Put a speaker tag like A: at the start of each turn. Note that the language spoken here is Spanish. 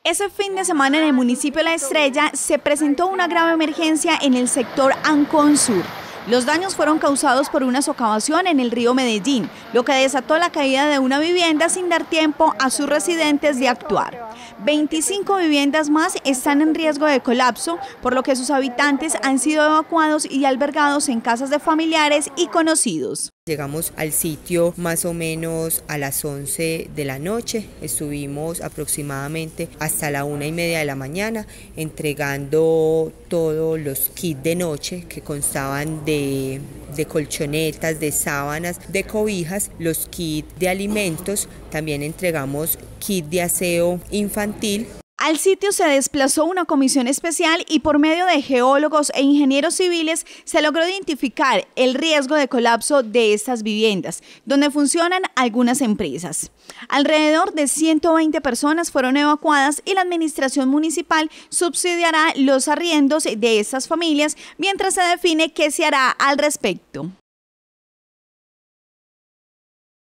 A: Ese fin de semana en el municipio de La Estrella se presentó una grave emergencia en el sector Ancón Sur. Los daños fueron causados por una socavación en el río Medellín, lo que desató la caída de una vivienda sin dar tiempo a sus residentes de actuar. 25 viviendas más están en riesgo de colapso, por lo que sus habitantes han sido evacuados y albergados en casas de familiares y conocidos.
B: Llegamos al sitio más o menos a las 11 de la noche, estuvimos aproximadamente hasta la 1:30 de la mañana entregando todos los kits de noche que constaban de colchonetas, de sábanas, de cobijas, los kits de alimentos, también entregamos kit de aseo infantil.
A: Al sitio se desplazó una comisión especial y por medio de geólogos e ingenieros civiles se logró identificar el riesgo de colapso de estas viviendas, donde funcionan algunas empresas. Alrededor de 120 personas fueron evacuadas y la administración municipal subsidiará los arriendos de estas familias mientras se define qué se hará al respecto.